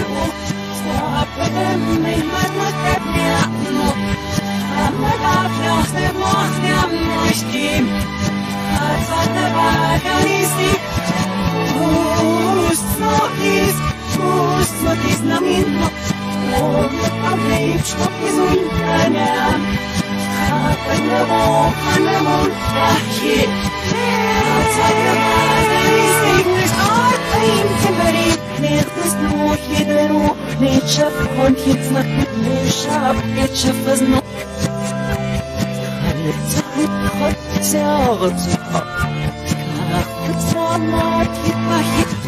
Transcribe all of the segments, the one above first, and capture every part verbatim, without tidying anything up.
Und jetzt nach mir schab, jetzt schaff es noch. Alle Zeit hat zerrt. Ach, jetzt war mal, jetzt war jetzt.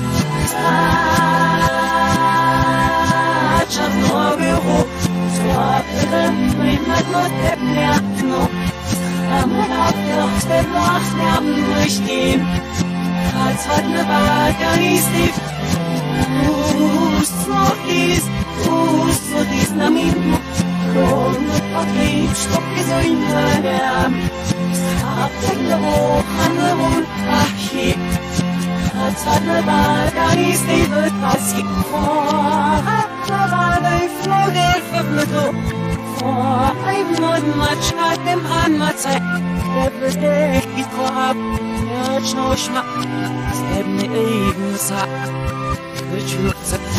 Ah, schab nur Büro. Zwar, mein Mann muss der Nerv noch. Am Abend, der Nacht, der durchgehen. Als hat ne Waage, ist die Fuß noch ist. So dies na mimo, con pochi stocchi so in der Sapendo hanno voltachi, alzano bagani steve passi, lavano I flore fablo, for I'm not much at them on my side, every day it go up, ja schma, step me even sa, which looks at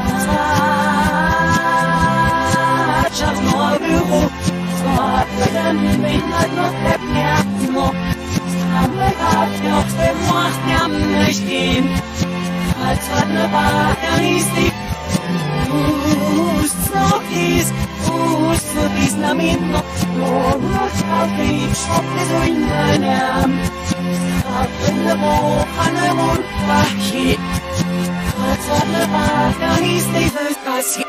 Just more Büro, zwar verdammt mich halt noch der Nerven, aber ab noch der Macht ja nicht gehen, als hat ne Waage ist die Fuß noch ist, Fuß so dies na mit noch, und auf die Schoppe so in den Arm, ab in der Woche an der Mundwache, als hat ne Waage ist die Welt,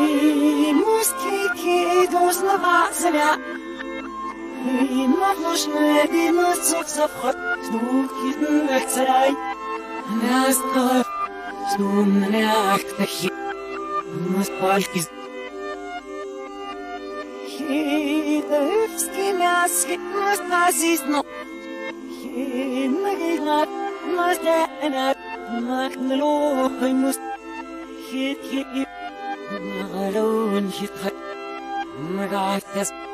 Dos na vazia, I možeš ne na suksa vhod, snuhitten vekserai, nastkov, snumne aktahi, naspalkis. Hidevski мяски, настазисно, хинагигнат, настенат, макналохай муст, хит хит, магалон хит хит. Oh my God, yes.